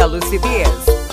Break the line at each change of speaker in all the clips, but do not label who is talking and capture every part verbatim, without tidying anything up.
lucidez.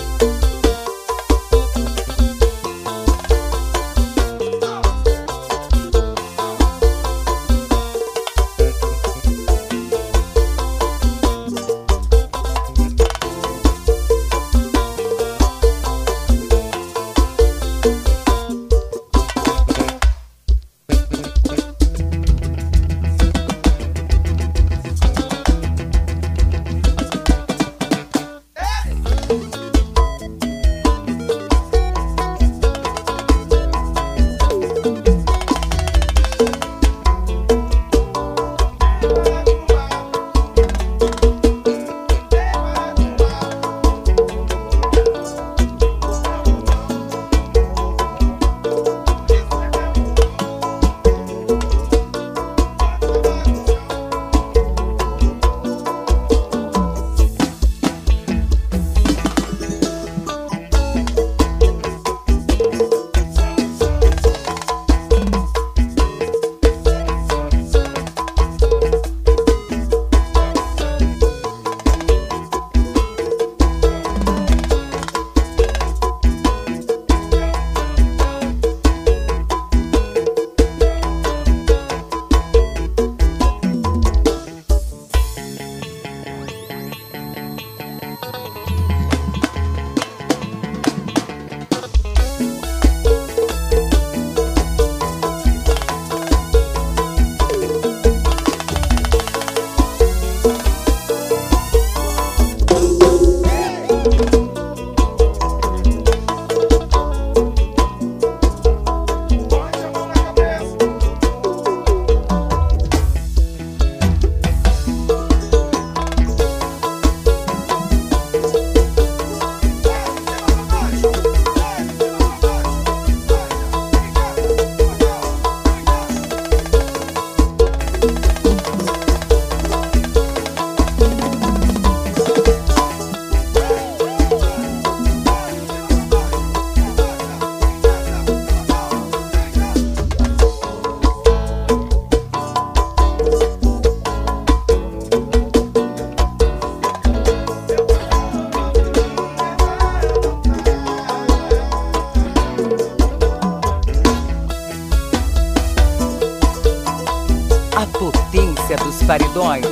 A potência dos paredões.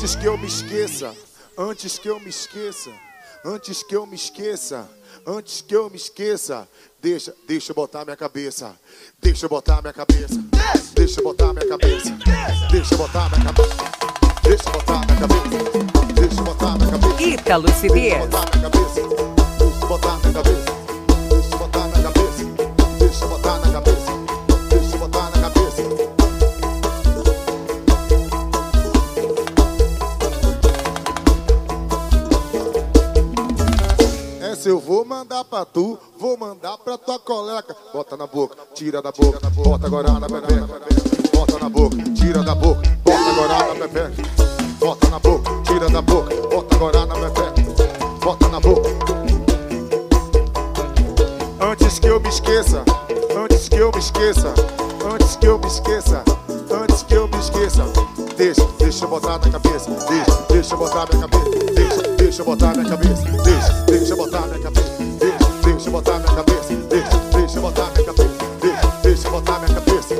Antes que eu me esqueça, antes que eu me esqueça, antes que eu me esqueça, antes que eu me esqueça, deixa, deixa eu botar minha cabeça, deixa eu botar minha cabeça, deixa eu botar minha cabeça, deixa eu botar minha cabeça, deixa eu botar minha cabeça, deixa eu botar minha cabeça,
Ítalo Lucidez.
deixa eu botar minha cabeça, deixa eu botar minha cabeça, deixa eu botar minha cabeça, deixa eu botar na cabeça, deixa eu botar na cabeça. Essa eu vou mandar pra tu, vou mandar pra tua colega. Bota na boca, tira da boca, bota agora na pepeca. Bota na boca, tira da boca, bota agora na pepeca. Bota na boca, tira da boca, bota agora na pepeca. Bota na boca. Antes que eu me esqueça, antes que eu me esqueça, antes que eu me esqueça, antes que eu me esqueça, deixa, deixa eu botar na cabeça, deixa, deixa eu botar minha cabeça, deixa, deixa eu botar minha cabeça, deixa, deixa eu botar minha cabeça, deixa, deixa eu botar minha cabeça, deixa, deixa eu botar minha cabeça, deixa, deixa eu botar minha cabeça.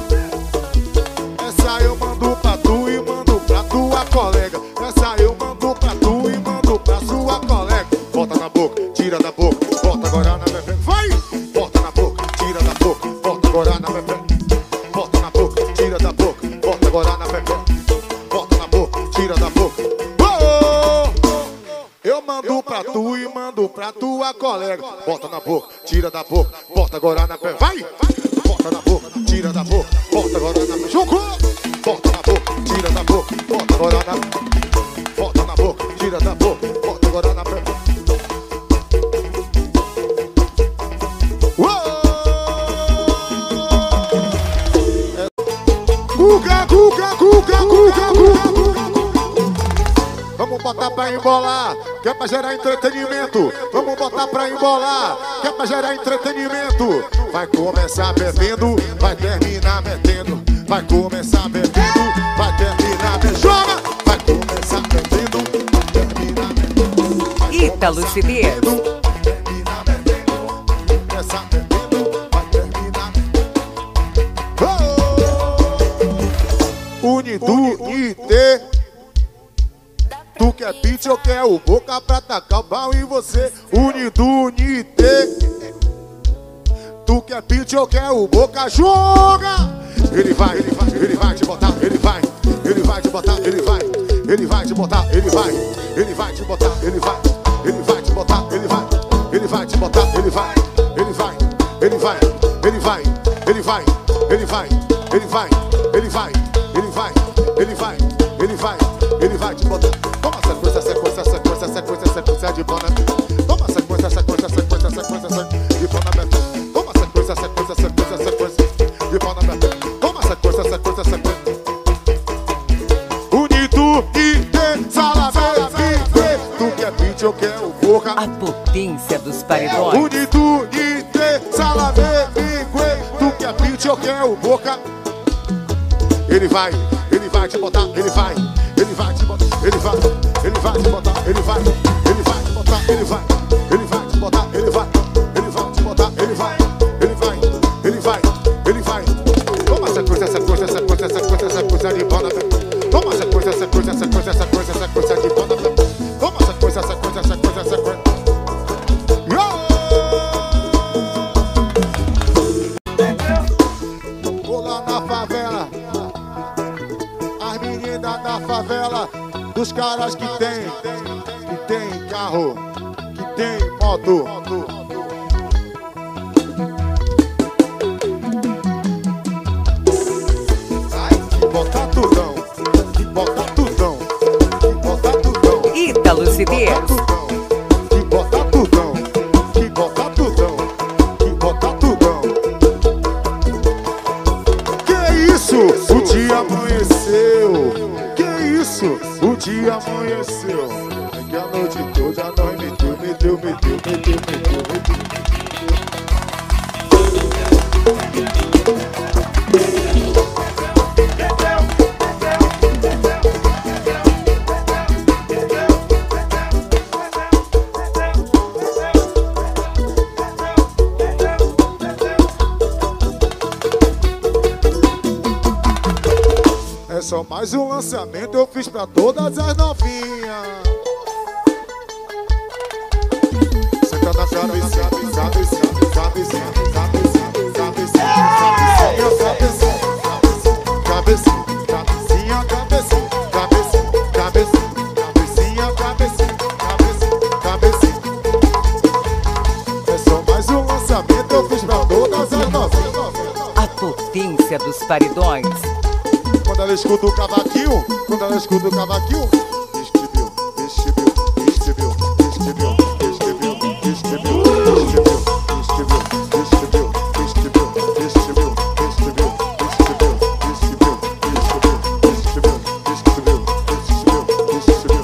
Essa eu mando pra tu e mando pra tua colega. Essa eu mando pra tu e mando pra sua colega. Bota na boca, tira da boca, bota agora na bebê. Vai! Bota na boca, tira da boca, bota agora na bebê. Bota na boca, tira da boca, bota agora na bebê. Bota na boca, tira da boca. Oh! Eu mando pra tu e mando pra tua colega. Bota na boca, tira da boca, bota agora na bebê. Vai! Bota na boca, tira da boca, bota agora na bebê. Jogou! Bota na boca, tira da boca, bota agora na bebê. Bota na boca, tira da boca, bota agora na bebê. Cuca, cuca, cuca, cuca, cuca. Vamos botar pra embolar, que é pra gerar entretenimento. Vamos botar pra embolar, que é pra gerar entretenimento. Vai começar bebendo, vai terminar metendo. Vai começar bebendo, vai terminar metendo. Joga! Vai começar bebendo, vai terminar metendo.
Ítalo Lucidez.
Terminar bebendo, começar bebendo, vai terminar metendo. Unidunite. Tu quer beat, eu quero o boca pra tacar o pau em você. Unidunite. Tu quer beat, eu quero o boca, joga! Ele vai, ele vai, ele vai te botar, ele vai, ele vai te botar, ele vai, ele vai te botar, ele vai, ele vai te botar, ele vai, ele vai te botar, ele vai, ele vai te botar, ele vai, ele vai, ele vai, ele vai, ele vai, ele vai, ele vai, ele vai, ele vai, ele vai, ele vai, ele vai te botar. Toma sequência, sequência, sequência, sequência, sequência de bona. Toma sequência, sequência, sequência, sequência de bona. Toma sequência, sequência, sequência, sequência de bona. Toma sequência, sequência, sequência. Unido e salame, tu quer beat, eu quero boca.
A potência dos paredões.
Unido e salame, tu quer beat, eu quero boca. Ele vai, ele vai te botar, ele vai, ele vai te botar, ele vai, ele vai te botar, ele vai, ele vai te botar, ele vai, ele vai te botar, ele vai, ele vai te botar, ele vai, ele vai, ele vai, ele vai. Toma sequência, sequência, sequência, sequência, sequência de bona. Toma sequência, sequência, sequência, sequência, sequência de bona. Toma sequência, sequência, sequência, sequência. Vou lá na favela. Da favela, dos caras que tem, que tem carro, que tem moto. Que bota tudão, que bota tudão, que bota tudão.
Ítalo Lucidez.
Que bota tudão, que bota tudão, que bota tudão. Que isso? O dia amanheceu. O dia amanheceu, é que a noite toda nós meteu, meteu, meteu, meteu, meteu, meteu. É só mais um lançamento, eu fiz pra todas as novinhas. Senta na cabecinha, cabecinha, cabecinha, cabecinha, cabecinha, cabecinha, cabecinha, cabecinha, cabecinha, cabecinha, cabecinha, cabecinha, cabecinha. É só mais um lançamento, eu fiz pra todas as novinhas.
A potência dos paredões.
Quando ela escuta o cavaquinho, quando ela escuta o cavaquinho, vestibil, vestibil, vestibil, vestibil, vestibil, vestibil, vestibil, vestibil, vestibil, vestibil, vestibil, vestibil, vestibil, vestibil, vestibil, vestibil, vestibil, vestibil.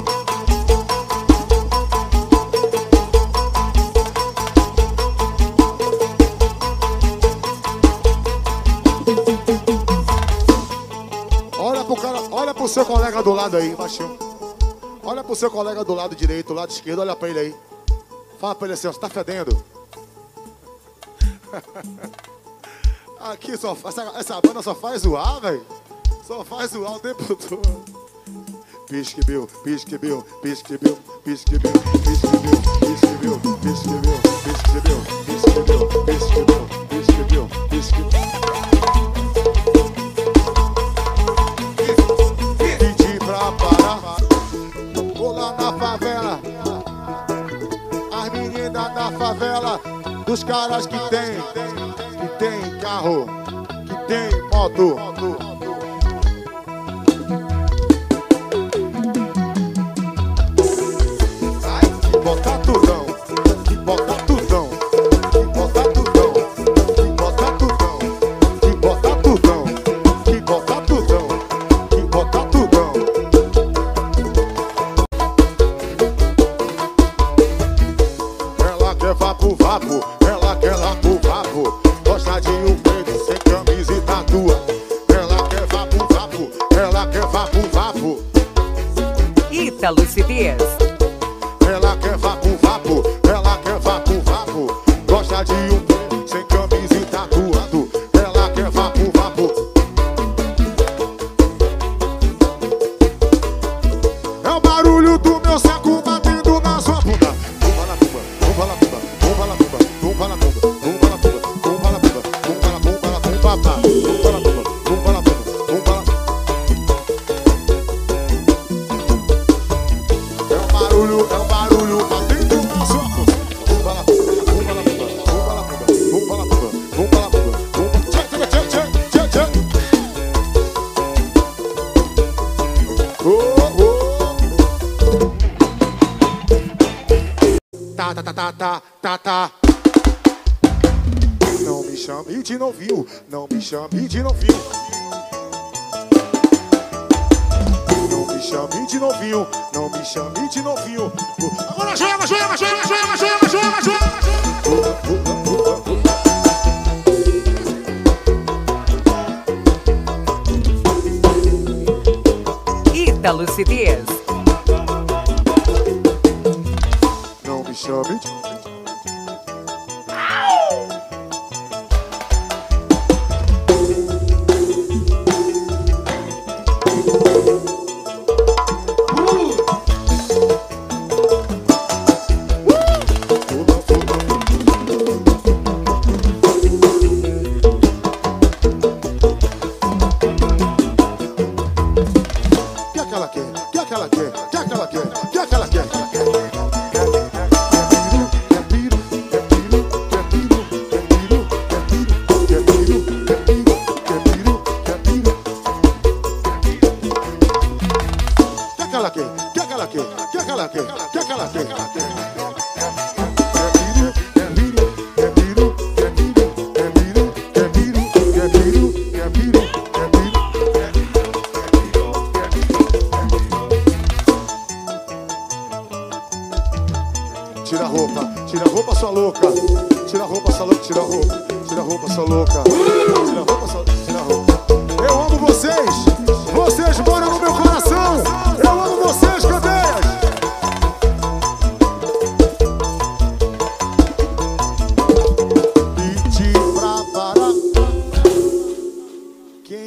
Olha pro cara, olha pro seu colega do lado aí, baixinho. Olha pro seu colega do lado direito, do lado esquerdo, olha pra ele aí. Fala pra ele assim, ó, você tá fedendo. Aqui só faz, essa, essa banda só faz zoar, velho. Só faz zoar o tempo todo. Pisquebil, pisquebil, pisquebil, pisquebil, pisquebil, pisquebil, pisquebil, pisquebil, pisquebil, pisquebil, pisquebil, pisquebil. Pedi pra parar, vou lá na favela. As meninas da favela, dos caras que tem, que tem carro, que tem moto. Bota tudão, bota tudão, bota tudão, bota tudão, bota tudão, bota tudão, bota tudão. Ela quer vapo vapo, ela quer vapo vapo, gosta de um preto sem camisa e tatua. Ela quer vapo vapo, ela quer vapo vapo.
Ítalo C Ds.
Ela quer vapo vapo, ela quer vapo vapo, gosta de um preto sem camisa e tatuado. Ela quer vapo vapo. É o barulho do meu saco batendo na sua bunda. Bumba la bumba, bumba la bumba, bumba la bumba, bumba la bumba, bumba la bumba, bumba la bumba, bumba la bumba, la bumba pá, bumba la bumba, bumba la bumba, bumba la. É o barulho, é o barulho batendo na sua bunda. Bumba la bumba, bumba la bumba, bumba la bumba, bumba la bumba, bumba la bumba, bumba. Tchê, tchê, tchê, tchê, tchê, tchê. Oh, oh. Tá, tá, tá, tá, tá, tá, tá. Não me chame de novinho, não me chame de novinho. Não me chame de novinho, não me chame de novinho. Agora joga, joga, joga, joga, joga, joga, joga.
Ítalo C Ds.
Não me chame de... Que aquela quer, que aquela quer, que aquela quer, que aquela quer, que aquela quer. Quer piru, quer piru, quer piru, quer piru, quer piru, quer piru, quer piru, quer piru, quer piru. Que aquela quer, que aquela quer, que aquela quer, que aquela quer. Quer piru, quer piru, quer piru, quer piru, quer piru, quer piru, quer piru, quer piru, quer piru. Tira a roupa, tira a roupa, sua louca. Tira a roupa, sua louca, tira a roupa. Tira a roupa, sua louca. Tira a roupa, sua... tira a roupa. Eu amo vocês. Vocês moram no meu coração. Eu amo vocês, cadeias. Pedi pra parar. Quem